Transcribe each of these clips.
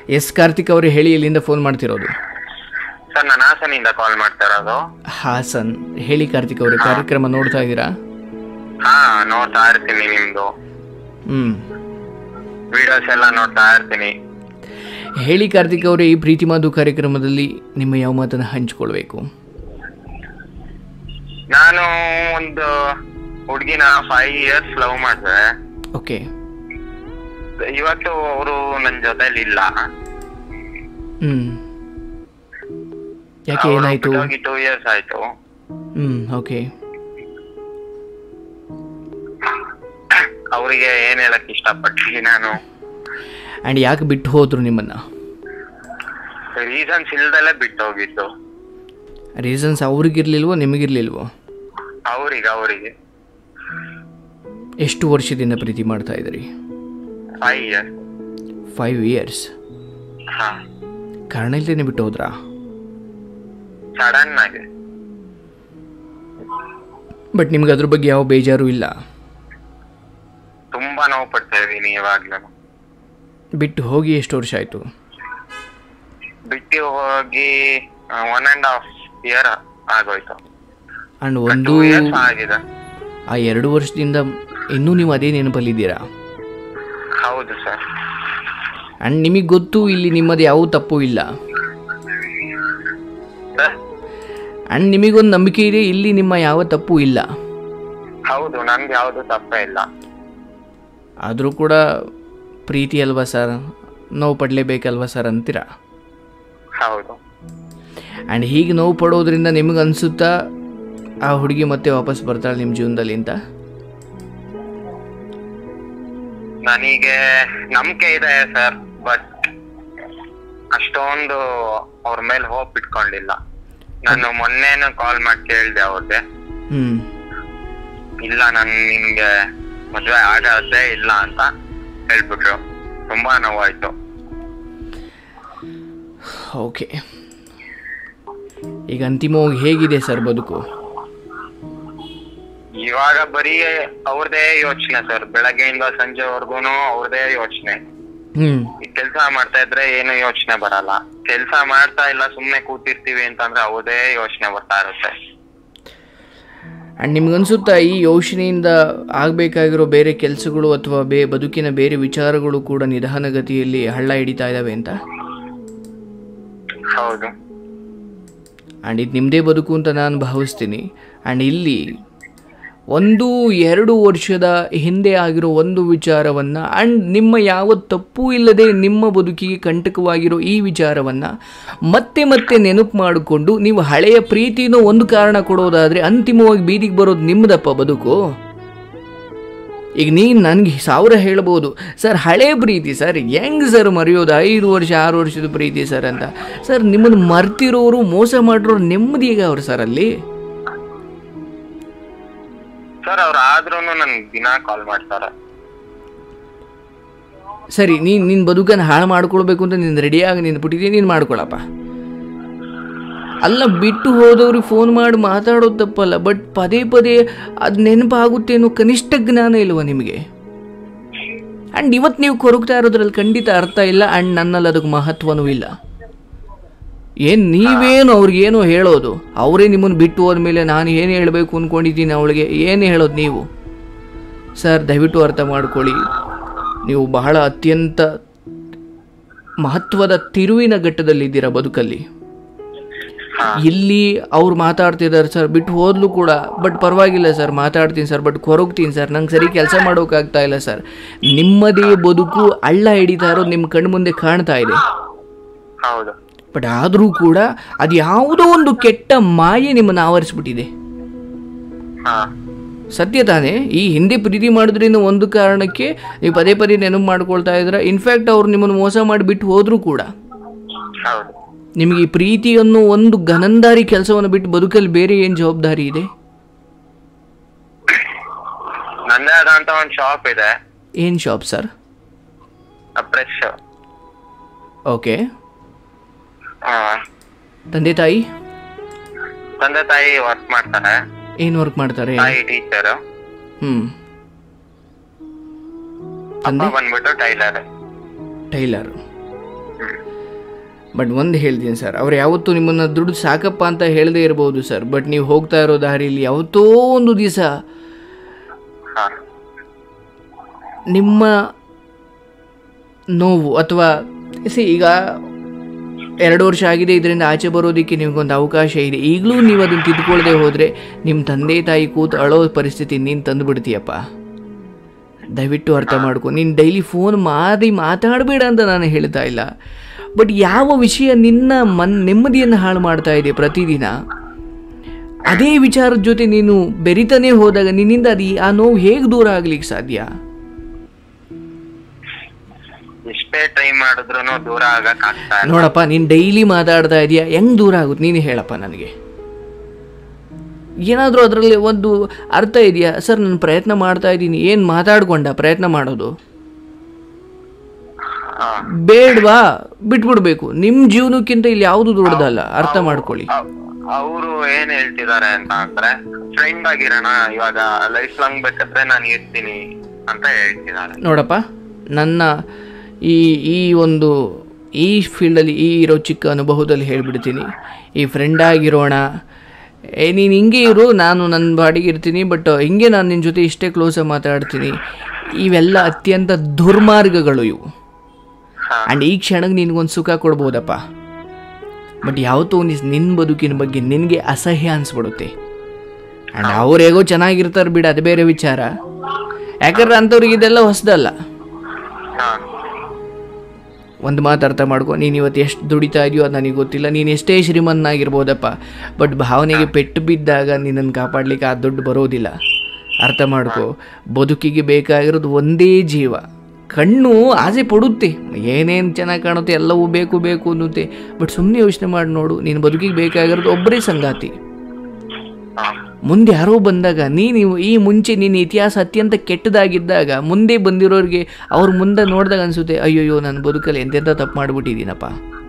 S Karthik ಅವರೇ, ಹೇಳಿ, ಎಲ್ಲಿಂದ ಫೋನ್ ಮಾಡ್ತಿರೋದು? ಸರ್ ನಾನು ಹಾಸನಿಂದ ಕಾಲ್ ಮಾಡ್ತಾ ಇರೋದು. ಹಾಸನ್. ಹೇಳಿ ಕಾರ್ತಿಕ್ ಅವರೇ, ಕಾರ್ಯಕ್ರಮ ನೋಡ್ತಾ ಇದ್ದೀರಾ? ಹಾ, ನೋಡ್ತಾ ಇರ್ತೀನಿ. ನಿಮ್ದು ವಿಡಿಯೋಸ್ ಎಲ್ಲ ನೋಡ್ತಾ ಇರ್ತೀನಿ. ಹೇಳಿ ಕಾರ್ತಿಕ್ ಅವರೇ, ಈ ಪ್ರೀತಿ ಮಾತು ಕಾರ್ಯಕ್ರಮದಲ್ಲಿ ನಿಮ್ಮ ಯಾವ ಮಾತನ್ನ ಹಂಚ್ಕೊಳ್ಬೇಕು? ನಾನು ಒಂದು ಹುಡುಗಿನ 5 years ಲವ್ ಮಾಡಿದೆ. ಓಕೆ. ಇವತ್ತು ಅವರು ನನ್ನ ಜೊತೆಲಿ ಇಲ್ಲ. ಯಾಕೆ, ಏನಾಯ್ತು? 2 years ಆಯ್ತು. ಓಕೆ. ಅವರಿಗೆ ಏನ್ ಹೇಳಕ್ ಇಷ್ಟಪಟ್ಟಿಲ್ಲ ನಾನು. ಅಂಡ್ ಯಾಕೆ ಬಿಟ್ಟು ಹೋದ್ರು ನಿಮ್ಮನ್ನ? ರೀಸನ್ಸ್ ಇಲ್ದಲ್ಲೇ ಬಿಟ್ಟು ಹೋಗಿದ್ದು. ರೀಸನ್ಸ್ ಅವ್ರಿಗಿರ್ಲಿಲ್ವೋ ನಿಮಗಿರ್ಲಿಲ್ವೋ? ಅವರಿಗೆ. ಎಷ್ಟು ವರ್ಷದಿಂದ ಪ್ರೀತಿ ಮಾಡ್ತಾ ಇದ್ರಿ? 5 years. 5 years. ಹಾ. ಕಾರಣ ಇಲ್ದೇನೆ ಬಿಟ್ಟು ಹೋದ್ರಾ? ಸಡನ್ ಆಗಿ. ಬಟ್ ನಿಮ್ಗೆ ಅದ್ರ ಬಗ್ಗೆ ಯಾವ ಬೇಜಾರು ಇಲ್ಲ? ತುಂಬಾ ನೋವು ಪಡ್ತಾ ಇದೀನಿ ಇವಾಗ್ಲೂ. ಬಿಟ್ಟು ಹೋಗಿ ಎಷ್ಟು ವರ್ಷ ಆಯ್ತು? ಬಿಟ್ಟು ಹೋಗಿ 1.5 year ಆಗೋಯ್ತು. ಅಂಡ್ 2 years ಆಗಿದೆ. ಆ 2 ವರ್ಷದಿಂದ ಇನ್ನೂ ನೀವು ಅದೇ ನೆನಪಲ್ಲಿದ್ದೀರಾ? ಹೌದು ಸರ್. ಅಂಡ್ ನಿಮಗೆ ಗೊತ್ತು ಇಲ್ಲಿ ನಿಮ್ಮದು ಯಾವ ತಪ್ಪು ಇಲ್ಲ. ಅಂಡ್ ನಿಮಗೊಂದು ನಂಬಿಕೆ ಇದೆ, ಇಲ್ಲಿ ನಿಮ್ಮ ಯಾವ ತಪ್ಪು ಇಲ್ಲ. ಹೌದು, ನಮ್ಗೆ ಯಾವುದು ತಪ್ಪೇ ಇಲ್ಲ. ಆದರೂ ಕೂಡ ಪ್ರೀತಿ ಅಲ್ವಾ ಸರ್, ನೋವು ಪಡಲೇಬೇಕಲ್ವಾ ಸರ್ ಅಂತೀರಾ? ಹೌದು. ಆ್ಯಂಡ್ ಹೀಗೆ ನೋವು ಪಡೋದ್ರಿಂದ ನಿಮಗೆ ಅನಿಸುತ್ತಾ ಆ ಹುಡುಗಿ ಮತ್ತೆ ವಾಪಸ್ ಬರ್ತಾಳೆ ನಿಮ್ಮ ಜೀವನದಲ್ಲಿ ಅಂತ? ನನಗೆ ನಂಬಿಕೆ ಇದೆ ಸರ್, ಬಟ್ ಅಷ್ಟೊಂದು ಅವ್ರ ಮೇಲೆ ಹೋಪ್ ಇಟ್ಕೊಂಡಿಲ್ಲ. ನಾನು ಮೊನ್ನೆನೂ ಕಾಲ್ ಮಾಡಿ ಕೇಳಿದೆ ಅವ್ರಿಗೆ. ಇಲ್ಲ, ನಾನು ನಿಮ್ಗೆ ಮದ್ವೆ ಆಗದೇ ಇಲ್ಲ ಅಂತ ಹೇಳ್ಬಿಟ್ರು. ತುಂಬಾ ನೋವಾಯ್ತು. ಓಕೆ, ಈಗ ಅಂತಿಮವಾಗಿ ಹೇಗಿದೆ ಸರ್ ಬದುಕು? ಇವಾಗ ಬರೀ ಅವ್ರದೇ ಯೋಚನೆ ಸರ್, ಬೆಳಗ್ಗೆಯಿಂದ ಸಂಜೆವರೆಗೂ ಅವ್ರದೇ ಯೋಚನೆ. ಈ ಕೆಲ್ಸ ಮಾಡ್ತಾ ಇದ್ರೆ ಏನು ಯೋಚನೆ ಬರಲ್ಲ. ಕೆಲ್ಸ ಮಾಡ್ತಾ ಇಲ್ಲ, ಸುಮ್ನೆ ಕೂತಿರ್ತೀವಿ ಅಂತಂದ್ರೆ ಅವ್ರದೇ ಯೋಚನೆ ಬರ್ತಾ ಇರುತ್ತೆ. ಅಂಡ್ ನಿಮ್ಗನ್ಸುತ್ತಾ ಈ ಯೋಚನೆಯಿಂದ ಆಗ್ಬೇಕಾಗಿರೋ ಬೇರೆ ಕೆಲಸಗಳು ಅಥವಾ ಬದುಕಿನ ಬೇರೆ ವಿಚಾರಗಳು ಕೂಡ ನಿಧಾನಗತಿಯಲ್ಲಿ ಹಳ್ಳ ಹಿಡಿತಾ ಇದಾವೆ ಅಂತ? ಹೌದು. ಆ್ಯಂಡ್ ಇದು ನಿಮ್ಮದೇ ಬದುಕು ಅಂತ ನಾನು ಭಾವಿಸ್ತೀನಿ. ಆ್ಯಂಡ್ ಇಲ್ಲಿ 1-2 ವರ್ಷದ ಹಿಂದೆ ಆಗಿರೋ ಒಂದು ವಿಚಾರವನ್ನು ಆ್ಯಂಡ್ ನಿಮ್ಮ ಯಾವ ತಪ್ಪು ಇಲ್ಲದೆ ನಿಮ್ಮ ಬದುಕಿಗೆ ಕಂಟಕವಾಗಿರೋ ಈ ವಿಚಾರವನ್ನು ಮತ್ತೆ ಮತ್ತೆ ನೆನಪು ಮಾಡಿಕೊಂಡು ನೀವು ಹಳೆಯ ಪ್ರೀತಿನೋ ಒಂದು ಕಾರಣ ಕೊಡೋದಾದರೆ ಅಂತಿಮವಾಗಿ ಬೀದಿಗೆ ಬರೋದು ನಿಮ್ಮದಪ್ಪ ಬದುಕು. ಈಗ ನೀನು ನನಗೆ 1000 ಹೇಳ್ಬೋದು ಸರ್, ಹಳೆ ಪ್ರೀತಿ ಸರ್ ಹೆಂಗೆ ಸರ್ ಮರೆಯೋದು, 5 ವರ್ಷ 6 ವರ್ಷದ ಪ್ರೀತಿ ಸರ್ ಅಂತ. ಸರ್, ನಿಮ್ಮನ್ನು ಮರ್ತಿರೋರು, ಮೋಸ ಮಾಡಿರೋರು ನೆಮ್ಮದಿಯಾಗ ಅವ್ರು ಸರ್ ಅಲ್ಲಿ. ಸರ್, ಅವ್ರು ಆದ್ರೂ ನನ್ಗೆ ದಿನ ಕಾಲ್ ಮಾಡ್ತಾರೆ. ಸರಿ, ನಿನ್ನ ಬದುಕನ್ನು ಹಾಳು ಮಾಡ್ಕೊಳ್ಬೇಕು ಅಂತ ನೀನು ರೆಡಿಯಾಗಿ ನಿಂತ್ಬಿಟ್ಟಿದ್ದೀನಿ, ನೀನು ಮಾಡ್ಕೊಳಪ್ಪ. ಅಲ್ಲ, ಬಿಟ್ಟು ಹೋದವ್ರಿಗೆ ಫೋನ್ ಮಾಡಿ ಮಾತಾಡೋದು ತಪ್ಪಲ್ಲ, ಬಟ್ ಪದೇ ಪದೇ ಅದು ನೆನಪಾಗುತ್ತೆ ಅನ್ನೋ ಕನಿಷ್ಠ ಜ್ಞಾನ ಇಲ್ವ ನಿಮಗೆ? ಆ್ಯಂಡ್ ಇವತ್ತು ನೀವು ಕೊರಗ್ತಾ ಇರೋದ್ರಲ್ಲಿ ಖಂಡಿತ ಅರ್ಥ ಇಲ್ಲ, ಆ್ಯಂಡ್ ನನ್ನಲ್ಲಿ ಅದಕ್ಕೆ ಮಹತ್ವನೂ ಇಲ್ಲ. ನೀವೇನು ಅವ್ರಿಗೇನೋ ಹೇಳೋದು, ಅವರೇ ನಿಮ್ಮನ್ನು ಬಿಟ್ಟು ಹೋದ್ಮೇಲೆ ನಾನು ಏನು ಹೇಳಬೇಕು ಅಂದ್ಕೊಂಡಿದ್ದೀನಿ ಅವಳಿಗೆ, ಏನು ಹೇಳೋದು ನೀವು? ಸರ್, ದಯವಿಟ್ಟು ಅರ್ಥ ಮಾಡ್ಕೊಳ್ಳಿ, ನೀವು ಬಹಳ ಅತ್ಯಂತ ಮಹತ್ವದ ತಿರುವಿನ ಘಟ್ಟದಲ್ಲಿದ್ದೀರಾ ಬದುಕಲ್ಲಿ. ಇಲ್ಲಿ ಅವ್ರು ಮಾತಾಡ್ತಿದ್ದಾರೆ ಸರ್, ಬಿಟ್ಟು ಹೋದ್ಲು ಕೂಡ, ಬಟ್ ಪರವಾಗಿಲ್ಲ ಸರ್, ಮಾತಾಡ್ತೀನಿ ಸರ್, ಬಟ್ ಕೊರಗ್ತೀನಿ ಸರ್, ನಂಗೆ ಸರಿ ಕೆಲಸ ಮಾಡೋಕ್ಕಾಗ್ತಾ ಇಲ್ಲ ಸರ್. ನಿಮ್ಮದೇ ಬದುಕು ಹಳ್ಳ ಹಿಡಿತಾ ಇರೋದು ನಿಮ್ಮ ಕಣ್ಣು ಮುಂದೆ ಕಾಣ್ತಾ ಇದೆ. ಹೌದು. ಬಟ್ ಆದರೂ ಕೂಡ ಅದು ಯಾವುದೋ ಒಂದು ಕೆಟ್ಟ ಮಾಯೆ ನಿಮ್ಮನ್ನು ಆವರಿಸ್ಬಿಟ್ಟಿದೆ. ಸತ್ಯ ತಾನೇ? ಈ ಹಿಂದೆ ಪ್ರೀತಿ ಮಾಡೋದ್ರಿಂದ ಒಂದು ಕಾರಣಕ್ಕೆ ನೀವು ಪದೇ ಪದೇ ನೆನಪು ಮಾಡ್ಕೊಳ್ತಾ ಇದ್ರ. ಇನ್ಫ್ಯಾಕ್ಟ್ ಅವ್ರು ನಿಮ್ಮನ್ನು ಮೋಸ ಮಾಡಿಬಿಟ್ಟು ಹೋದರೂ ಕೂಡ ನಿಮಗೆ ಈ ಪ್ರೀತಿ ಅನ್ನೋ ಒಂದು ಗನಂದಾರಿ ಕೆಲಸವನ್ನು ಬಿಟ್ಟು ಬದುಕಲ್ಲಿ ಬೇರೆ ಏನು ಜವಾಬ್ದಾರಿ ಇದೆ? ನಂದೇ ಆದಂತ ಒಂದು ಶಾಪ್ ಇದೆ. ಏನು ಶಾಪ್ ಸರ್? ಫ್ರೆಶ್. ಓಕೆ. ತಂದೆ ತಾಯಿ ವರ್ಕ್ ಮಾಡ್ತಾರೆ. ಏನು ವರ್ಕ್ ಮಾಡ್ತಾರೆ? ಟೀಚರ್. ತಂದೆ ಬಂದ್ಬಿಟ್ಟು ಟೈಲರ್. ಬಟ್ ಒಂದು ಹೇಳ್ತೀನಿ ಸರ್, ಅವ್ರು ಯಾವತ್ತೂ ನಿಮ್ಮನ್ನು ದುಡ್ಡು ಸಾಕಪ್ಪ ಅಂತ ಹೇಳದೇ ಇರ್ಬೋದು ಸರ್, ಬಟ್ ನೀವು ಹೋಗ್ತಾ ಇರೋ ದಾರಿಯಲ್ಲಿ ಯಾವತ್ತೋ ಒಂದು ದಿವಸ ನಿಮ್ಮ ನೋವು ಅಥವಾ ಈಗ 2 ವರ್ಷ ಆಗಿದೆ, ಇದರಿಂದ ಆಚೆ ಬರೋದಕ್ಕೆ ನಿಮಗೊಂದು ಅವಕಾಶ ಇದೆ, ಈಗಲೂ ನೀವು ಅದನ್ನು ತಿದ್ದುಕೊಳ್ಳದೆ ಹೋದರೆ ನಿಮ್ಮ ತಂದೆ ತಾಯಿ ಕೂತು ಅಳೋ ಪರಿಸ್ಥಿತಿ ನೀನು ತಂದುಬಿಡ್ತೀಯಪ್ಪ. ದಯವಿಟ್ಟು ಅರ್ಥ ಮಾಡ್ಕೊ. ನೀನು ಡೈಲಿ ಫೋನ್ ಮಾತಾಡಬೇಡ ಅಂತ ನಾನು ಹೇಳ್ತಾ ಇಲ್ಲ, ಬಟ್ ಯಾವ ವಿಷಯ ನಿನ್ನ ನೆಮ್ಮದಿಯನ್ನು ಹಾಳು ಮಾಡ್ತಾ ಇದೆ ಪ್ರತಿದಿನ, ಅದೇ ವಿಚಾರದ ಜೊತೆ ನೀನು ಬೆರಿತಾನೆ ಹೋದಾಗ ನಿನ್ನಿಂದ ಆ ನೋವು ಹೇಗೆ ದೂರ ಆಗ್ಲಿಕ್ಕೆ ಸಾಧ್ಯ? ಎಷ್ಟೇ ಟ್ರೈ ಮಾಡಿದ್ರು ದೂರ ಆಗಕ್ಕಾಗ್ತಾ ಇಲ್ಲ. ನೋಡಪ್ಪ, ನೀನು ಡೈಲಿ ಮಾತಾಡ್ತಾ ಇದೀಯಾ, ಹೆಂಗ್ ದೂರ ಆಗುತ್ತೆ ನೀನು ಹೇಳಪ್ಪ ನನಗೆ. ಏನಾದರೂ ಅದರಲ್ಲಿ ಒಂದು ಅರ್ಥ ಇದೆಯಾ? ಸರ್ ನಾನು ಪ್ರಯತ್ನ ಮಾಡ್ತಾ ಇದ್ದೀನಿ, ಏನು ಮಾತಾಡ್ಕೊಂಡ ಪ್ರಯತ್ನ ಮಾಡೋದು ಬೇಡವಾ? ಬಿಟ್ಬಿಡ್ಬೇಕು. ನಿಮ್ಮ ಜೀವನಕ್ಕಿಂತ ಇಲ್ಲಿ ಯಾವುದು ದೊಡ್ಡದಲ್ಲ, ಅರ್ಥ ಮಾಡ್ಕೊಳ್ಳಿ. ಅವರು ಏನ್ ಹೇಳ್ತಿದ್ದಾರೆ ಅಂತ ಅಂದ್ರೆ, ಫ್ರೆಂಡ್ ಆಗಿರೋಣ, ಇವಾಗ ಲೈಫ್ ಲಾಂಗ್ ಬೇಕಾದ್ರೆ ನಾನು ಇರ್ತೀನಿ ಅಂತ ಹೇಳ್ತಿದ್ದಾರೆ. ನೋಡಪ್ಪ, ನನ್ನ ಈ ಫೀಲ್ಡಲ್ಲಿ ಇರೋ ಚಿಕ್ಕ ಅನುಭವದಲ್ಲಿ ಹೇಳ್ಬಿಡ್ತೀನಿ, ಈ ಫ್ರೆಂಡ್ ಆಗಿರೋಣ, ನೀನು ಹಿಂಗೆ ಇರು, ನಾನು ನನ್ನ ಬಾಡಿಗೆ ಇರ್ತೀನಿ, ಬಟ್ ಹಿಂಗೆ ನಾನು ನಿನ್ನ ಜೊತೆ ಇಷ್ಟೇ ಕ್ಲೋಸಾಗಿ ಮಾತಾಡ್ತೀನಿ, ಇವೆಲ್ಲ ಅತ್ಯಂತ ದುರ್ಮಾರ್ಗಗಳು ಇವು. ಆ್ಯಂಡ್ ಈ ಕ್ಷಣಕ್ಕೆ ನಿನಗೊಂದು ಸುಖ ಕೊಡ್ಬೋದಪ್ಪ, ಬಟ್ ಯಾವತ್ತೂ ನಿನ್ನ ಬದುಕಿನ ಬಗ್ಗೆ ನಿನಗೆ ಅಸಹ್ಯ ಅನಿಸ್ಬಿಡುತ್ತೆ. ಆ್ಯಂಡ್ ಅವ್ರು ಹೇಗೋ ಚೆನ್ನಾಗಿರ್ತಾರೆ ಬಿಡು, ಅದು ಬೇರೆ ವಿಚಾರ. ಯಾಕಂದ್ರೆ ಅಂಥವ್ರಿಗೆ ಇದೆಲ್ಲ ಹೊಸದಲ್ಲ. ಒಂದು ಮಾತು ಅರ್ಥ ಮಾಡ್ಕೊ, ನೀನು ಇವತ್ತು ಎಷ್ಟು ದುಡಿತಾ ಇದೆಯೋ ಅದು ನನಗೆ ಗೊತ್ತಿಲ್ಲ, ನೀನು ಎಷ್ಟೇ ಶ್ರೀಮಂತನಾಗಿರ್ಬೋದಪ್ಪ, ಬಟ್ ಭಾವನೆಗೆ ಪೆಟ್ಟು ಬಿದ್ದಾಗ ನಿನ್ನನ್ನು ಕಾಪಾಡಲಿಕ್ಕೆ ಆ ದುಡ್ಡು ಬರೋದಿಲ್ಲ. ಅರ್ಥ ಮಾಡ್ಕೊ, ಬದುಕಿಗೆ ಬೇಕಾಗಿರೋದು ಒಂದೇ ಜೀವ. ಕಣ್ಣು ಆಸೆ ಪಡುತ್ತೆ, ಏನೇನು ಚೆನ್ನಾಗಿ ಕಾಣುತ್ತೆ ಎಲ್ಲವೂ ಬೇಕು ಬೇಕು ಅನ್ನುತ್ತೆ, ಬಟ್ ಸುಮ್ಮನೆ ಯೋಚನೆ ಮಾಡಿ ನೋಡು, ನೀನು ಬದುಕಿಗೆ ಬೇಕಾಗಿರೋದು ಒಬ್ಬರೇ ಸಂಗಾತಿ. ಮುಂದೆ ಯಾರೋ ಬಂದಾಗ ನೀನು ಈ ಮುಂಚೆ ನಿನ್ನ ಇತಿಹಾಸ ಅತ್ಯಂತ ಕೆಟ್ಟದಾಗಿದ್ದಾಗ ಮುಂದೆ ಬಂದಿರೋರಿಗೆ ಅವ್ರ ಮುಂದೆ ನೋಡಿದಾಗ ಅನಿಸುತ್ತೆ, ಅಯ್ಯೋಯ್ಯೋ ನನ್ನ ಬದುಕಲ್ಲಿ ಎಂತೆಂಥ ತಪ್ಪು ಮಾಡಿಬಿಟ್ಟಿದ್ದೀನಪ್ಪ.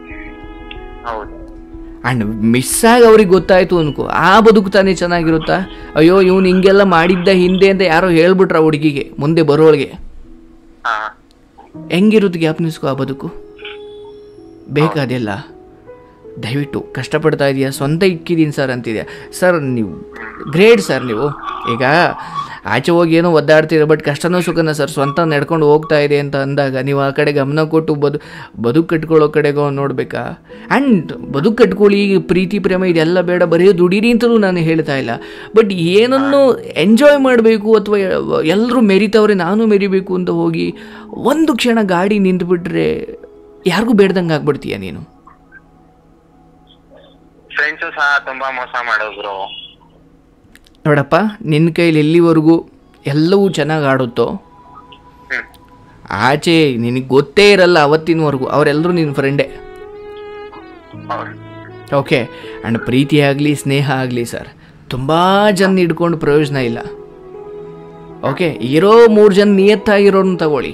ಆ್ಯಂಡ್ ಮಿಸ್ಸಾಗಿ ಅವ್ರಿಗೆ ಗೊತ್ತಾಯಿತು ಅನ್ಕೋ, ಆ ಬದುಕು ತಾನೇ ಚೆನ್ನಾಗಿರುತ್ತಾ? ಅಯ್ಯೋ ಇವನು ಹಿಂಗೆಲ್ಲ ಮಾಡಿದ್ದ ಹಿಂದೆ ಅಂತ ಯಾರೋ ಹೇಳ್ಬಿಟ್ರ ಹುಡುಗಿಗೆ, ಮುಂದೆ ಬರೋಳಿಗೆ ಹೆಂಗಿರುತ್ತೆ ಜ್ಞಾಪನಿಸ್ಕೋ ಆ ಬದುಕು. ಬೇಕಾದೆಲ್ಲ ದಯವಿಟ್ಟು ಕಷ್ಟಪಡ್ತಾ ಇದೆಯಾ, ಸ್ವಂತ ಇಕ್ಕಿದ್ದೀನಿ ಸರ್ ಅಂತಿದೆ. ಸರ್ ನೀವು ಗ್ರೇಟ್ ಸರ್, ನೀವು ಈಗ ಆಚೆ ಹೋಗಿ ಏನೋ ಒದ್ದಾಡ್ತೀರ, ಬಟ್ ಕಷ್ಟನೋ ಸುಖನ ಸರ್ ಸ್ವಂತ ನಡ್ಕೊಂಡು ಹೋಗ್ತಾ ಇದೆ ಅಂತ ಅಂದಾಗ ನೀವು ಆ ಕಡೆ ಗಮನ ಕೊಟ್ಟು ಬದುಕು ಕಟ್ಕೊಳ್ಳೋ ಕಡೆಗೋ ನೋಡಬೇಕಾ? ಆ್ಯಂಡ್ ಬದುಕು ಕಟ್ಕೊಳ್ಳಿ, ಪ್ರೀತಿ ಪ್ರೇಮ ಇದೆಲ್ಲ ಬೇಡ, ಬರೀ ದುಡೀರಿ ಅಂತಲೂ ನಾನು ಹೇಳ್ತಾ ಇಲ್ಲ, ಬಟ್ ಏನನ್ನು ಎಂಜಾಯ್ ಮಾಡಬೇಕು, ಅಥವಾ ಎಲ್ಲರೂ ಮೆರಿತವ್ರೆ ನಾನು ಮೆರಿಬೇಕು ಅಂತ ಹೋಗಿ ಒಂದು ಕ್ಷಣ ಗಾಡಿ ನಿಂತುಬಿಟ್ರೆ ಯಾರಿಗೂ ಬೇಡ್ದಂಗೆ ಆಗ್ಬಿಡ್ತೀಯ ನೀನು. ಫ್ರೆಂಡ್ಸು ಸಹ ತುಂಬಾ ಮೋಸ ಮಾಡಿದ್ರು. ನೋಡಪ್ಪ, ನಿನ್ನ ಕೈಲಿ ಎಲ್ಲಿವರೆಗೂ ಎಲ್ಲವೂ ಚೆನ್ನಾಗಿ ಆಡುತ್ತೋ, ಆಚೆ ನಿನಗೆ ಗೊತ್ತೇ ಇರಲ್ಲ ಅವತ್ತಿನವರೆಗೂ ಅವರೆಲ್ಲರೂ ನಿನ್ನ ಫ್ರೆಂಡೇ. ಓಕೆ. ಆ್ಯಂಡ್ ಪ್ರೀತಿ ಆಗಲಿ ಸ್ನೇಹ ಆಗಲಿ ಸರ್, ತುಂಬ ಜನ ಹಿಡ್ಕೊಂಡು ಪ್ರಯೋಜನ ಇಲ್ಲ. ಓಕೆ, ಇರೋ 3 ಜನ ನಿಯತ್ತಾಗಿರೋನು ತಗೊಳ್ಳಿ.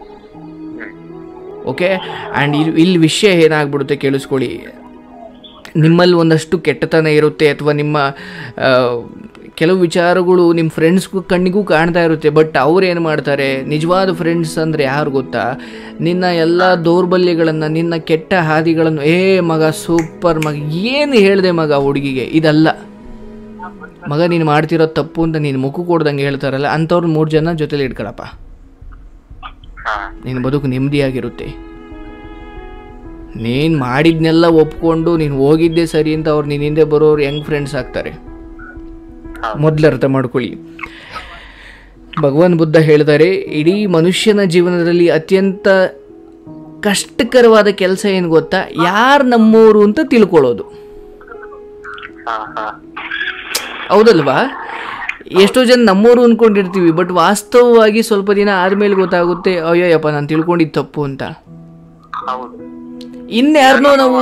ಓಕೆ. ಆ್ಯಂಡ್ ಇಲ್ಲಿ ವಿಷಯ ಏನಾಗ್ಬಿಡುತ್ತೆ ಕೇಳಿಸ್ಕೊಳ್ಳಿ, ನಿಮ್ಮಲ್ಲಿ ಒಂದಷ್ಟು ಕೆಟ್ಟತನ ಇರುತ್ತೆ, ಅಥವಾ ನಿಮ್ಮ ಕೆಲವು ವಿಚಾರಗಳು ನಿಮ್ಮ ಫ್ರೆಂಡ್ಸ್ಗೂ ಕಣ್ಣಿಗೂ ಕಾಣ್ತಾ ಇರುತ್ತೆ, ಬಟ್ ಅವ್ರು ಏನು ಮಾಡ್ತಾರೆ, ನಿಜವಾದ ಫ್ರೆಂಡ್ಸ್ ಅಂದರೆ ಯಾರು ಗೊತ್ತಾ, ನಿನ್ನ ಎಲ್ಲ ದೌರ್ಬಲ್ಯಗಳನ್ನು, ನಿನ್ನ ಕೆಟ್ಟ ಹಾದಿಗಳನ್ನು, ಮಗ ಸೂಪರ್ ಮಗ, ಏನು ಹೇಳಿದೆ ಮಗ ಹುಡುಗಿಗೆ, ಇದಲ್ಲ ಮಗ ನೀನು ಮಾಡ್ತಿರೋ ತಪ್ಪು ಅಂತ ನೀನು ಮುಖ ಕೊಡ್ದಂಗೆ ಹೇಳ್ತಾರಲ್ಲ, ಅಂಥವ್ರು 3 ಜನ ಜೊತೆಲಿ ಇಟ್ಕೊಳಪ್ಪ, ನಿನ್ನ ಬದುಕು ನೆಮ್ಮದಿಯಾಗಿರುತ್ತೆ. ನೀನು ಮಾಡಿದ್ನೆಲ್ಲ ಒಪ್ಕೊಂಡು ನೀನು ಹೋಗಿದ್ದೆ ಸರಿ ಅಂತ ಅವ್ರು ನಿನ್ನ ಹಿಂದೆ ಬರೋರು ಹೆಂಗೆ ಫ್ರೆಂಡ್ಸ್ ಆಗ್ತಾರೆ? ಮೊದಲು ಅರ್ಥ ಮಾಡ್ಕೊಳ್ಳಿ. ಭಗವಾನ್ ಬುದ್ಧ ಹೇಳ್ತಾರೆ, ಇಡೀ ಮನುಷ್ಯನ ಜೀವನದಲ್ಲಿ ಅತ್ಯಂತ ಕಷ್ಟಕರವಾದ ಕೆಲಸ ಏನು ಗೊತ್ತಾ, ಯಾರು ನಮ್ಮೋರು ಅಂತ ತಿಳ್ಕೊಳ್ಳೋದು. ಹೌದಲ್ವಾ? ಎಷ್ಟೋ ಜನ ನಮ್ಮೋರು ಅಂದ್ಕೊಂಡಿರ್ತೀವಿ, ಬಟ್ ವಾಸ್ತವವಾಗಿ ಸ್ವಲ್ಪ ದಿನ ಆದಮೇಲೆ ಗೊತ್ತಾಗುತ್ತೆ, ಅಯ್ಯೋಯಪ್ಪ ನಾನು ತಿಳ್ಕೊಂಡಿದ್ದು ತಪ್ಪು ಅಂತ. ಇನ್ಯಾರನ್ನೋ ನಾವು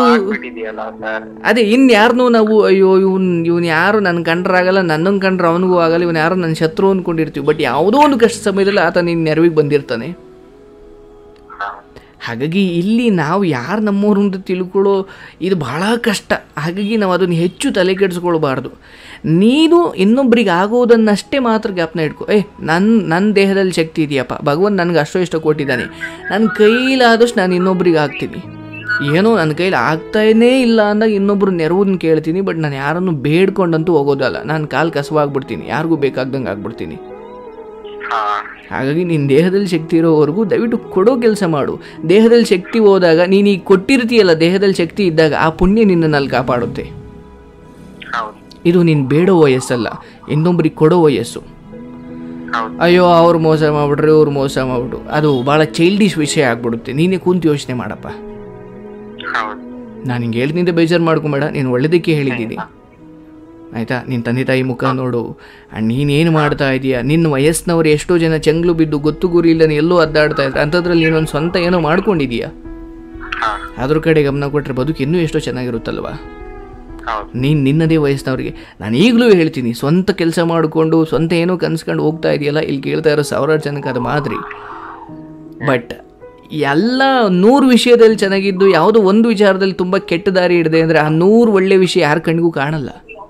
ನಾವು ಅಯ್ಯೋ ಇವನು ಯಾರು ನನ್ನ ಕಂಡ್ರಾಗಲ್ಲ, ನನ್ನನ್ನು ಕಂಡ್ರೆ ಅವನಿಗೂ ಆಗಲ್ಲ, ಇವನು ಯಾರು ನನ್ನ ಶತ್ರು ಅಂದ್ಕೊಂಡಿರ್ತೀವಿ, ಬಟ್ ಯಾವುದೋ ಒಂದು ಕಷ್ಟ ಸಮಯದಲ್ಲಿ ಆತ ನಿನ್ನ ನೆರವಿಗೆ ಬಂದಿರ್ತಾನೆ. ಹಾಗಾಗಿ ಇಲ್ಲಿ ನಾವು ಯಾರು ನಮ್ಮವರು ಅಂತ ತಿಳ್ಕೊಳ್ಳೋ ಇದು ಬಹಳ ಕಷ್ಟ. ಹಾಗಾಗಿ ನಾವು ಅದನ್ನು ಹೆಚ್ಚು ತಲೆ ಕೆಡಿಸ್ಕೊಳ್ಬಾರ್ದು. ನೀನು ಇನ್ನೊಬ್ರಿಗೆ ಆಗೋದನ್ನಷ್ಟೇ ಮಾತ್ರ ಜ್ಞಾಪನ ಇಟ್ಕೊ. ನನ್ನ ದೇಹದಲ್ಲಿ ಶಕ್ತಿ ಇದೆಯಪ್ಪ, ಭಗವಂತ ನನಗೆ ಅಷ್ಟೋ ಇಷ್ಟ ಕೊಟ್ಟಿದ್ದಾನೆ, ನನ್ನ ಕೈಲಾದಷ್ಟು ನಾನು ಇನ್ನೊಬ್ರಿಗೆ ಆಗ್ತೀನಿ. ಏನೋ ನನ್ನ ಕೈಲಿ ಆಗ್ತಾನೇ ಇಲ್ಲ ಅಂದಾಗ ಇನ್ನೊಬ್ರು ನೆರವನ್ನ ಕೇಳ್ತೀನಿ. ಬಟ್ ನಾನು ಯಾರನ್ನು ಬೇಡ್ಕೊಂಡಂತೂ ಹೋಗೋದಲ್ಲ. ನಾನು ಕಾಲು ಕಸವಾಗ್ಬಿಡ್ತೀನಿ, ಯಾರಿಗೂ ಬೇಕಾಗ್ದಂಗೆ ಆಗ್ಬಿಡ್ತೀನಿ. ಹಾಗಾಗಿ ನಿನ್ನ ದೇಹದಲ್ಲಿ ಶಕ್ತಿ ಇರೋವರೆಗೂ ದಯವಿಟ್ಟು ಕೊಡೋ ಕೆಲಸ ಮಾಡು. ದೇಹದಲ್ಲಿ ಶಕ್ತಿ ಹೋದಾಗ ನೀನು ಈಗ ಕೊಟ್ಟಿರ್ತೀಯಲ್ಲ, ದೇಹದಲ್ಲಿ ಶಕ್ತಿ ಇದ್ದಾಗ ಆ ಪುಣ್ಯ ನಿನ್ನನ್ನು ಅಲ್ಲಿ ಕಾಪಾಡುತ್ತೆ. ಇದು ನೀನು ಬೇಡೋ ವಯಸ್ಸಲ್ಲ, ಇನ್ನೊಬ್ರಿಗೆ ಕೊಡೋ ವಯಸ್ಸು. ಅಯ್ಯೋ ಅವ್ರು ಮೋಸ ಮಾಡ್ಬಿಟ್ರೆ ಅವ್ರು ಮೋಸ ಮಾಡ್ಬಿಟ್ಟು ಅದು ಭಾಳ ಚೈಲ್ಡಿಶ್ ವಿಷಯ ಆಗ್ಬಿಡುತ್ತೆ. ನೀನೇ ಕುಂತು ಯೋಚನೆ ಮಾಡಪ್ಪ. ನಾನು ಹಿಂಗೆ ಹೇಳ್ತಿದ್ದೆ, ಬೇಜಾರು ಮಾಡ್ಕೊಂಬೇಡ, ನೀನು ಒಳ್ಳೇದಕ್ಕೆ ಹೇಳಿದ್ದೀನಿ ಆಯಿತಾ. ನಿನ್ನ ತಂದೆ ತಾಯಿ ಮುಖ ನೋಡು, ಆ್ಯಂಡ್ ನೀನೇನು ಮಾಡ್ತಾ ಇದೀಯಾ. ನಿನ್ನ ವಯಸ್ಸಿನವ್ರು ಎಷ್ಟೋ ಜನ ಚಂಗ್ಲು ಬಿದ್ದು ಗೊತ್ತು ಗುರಿ ಇಲ್ಲದೆ ಎಲ್ಲೋ ಅದ್ದಾಡ್ತಾ ಇದ್ದಾರೆ. ಅಂಥದ್ರಲ್ಲಿ ನೀನೊಂದು ಸ್ವಂತ ಏನೋ ಮಾಡ್ಕೊಂಡಿದೀಯಾ, ಅದ್ರ ಕಡೆ ಗಮನ ಕೊಟ್ಟರೆ ಬದುಕು ಇನ್ನೂ ಎಷ್ಟೋ ಚೆನ್ನಾಗಿರುತ್ತಲ್ವಾ. ನೀನು ನಿನ್ನದೇ ವಯಸ್ಸಿನವ್ರಿಗೆ ನಾನು ಈಗಲೂ ಹೇಳ್ತೀನಿ, ಸ್ವಂತ ಕೆಲಸ ಮಾಡಿಕೊಂಡು ಸ್ವಂತ ಏನೋ ಕನ್ಸ್ಕೊಂಡು ಹೋಗ್ತಾ ಇದೆಯಲ್ಲ, ಇಲ್ಲಿ ಕೇಳ್ತಾ ಇರೋ ಸಾವಿರಾರು ಜನಕ್ಕೆ ಅದು ಮಾದರಿ. ಬಟ್ ಎಲ್ಲ 100 ವಿಷಯದಲ್ಲಿ ಚೆನ್ನಾಗಿದ್ದು ಯಾವುದೋ ಒಂದು ವಿಚಾರದಲ್ಲಿ ತುಂಬ ಕೆಟ್ಟ ದಾರಿ ಹಿಡಿದೆ ಅಂದರೆ ಆ 100 ಒಳ್ಳೆ ವಿಷಯ ಯಾರ ಕಣ್ಣಿಗೂ ಕಾಣಲ್ಲ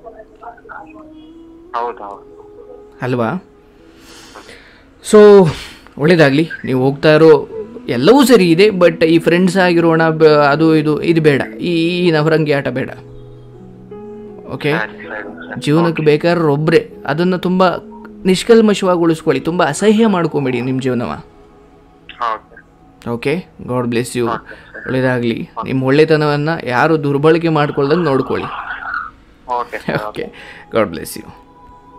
ಅಲ್ವಾ. ಸೊ ಒಳ್ಳೇದಾಗಲಿ, ನೀವು ಹೋಗ್ತಾ ಇರೋ ಎಲ್ಲವೂ ಸರಿ ಇದೆ. ಬಟ್ ಈ ಫ್ರೆಂಡ್ಸ್ ಆಗಿರೋಣ, ಅದು ಇದು ಬೇಡ, ಈ ನವರಂಗಿ ಆಟ ಬೇಡ. ಓಕೆ, ಜೀವನಕ್ಕೆ ಬೇಕಾದ್ರೆ ಒಬ್ಬರೇ ಅದನ್ನು ತುಂಬ ನಿಷ್ಕಲ್ಮಶವಾಗಿ ಉಳಿಸ್ಕೊಳ್ಳಿ. ತುಂಬ ಅಸಹ್ಯ ಮಾಡ್ಕೊಂಬೇಡಿ ನಿಮ್ಮ ಜೀವನವ. Okay, God bless you. ಒಳ್ಳೇದಾಗಲಿ. ನಿಮ್ಮ ಒಳ್ಳೆತನವನ್ನು ಯಾರು ದುರ್ಬಳಕೆ ಮಾಡ್ಕೊಳ್ದಂಗೆ ನೋಡ್ಕೊಳ್ಳಿ. Okay, God bless you.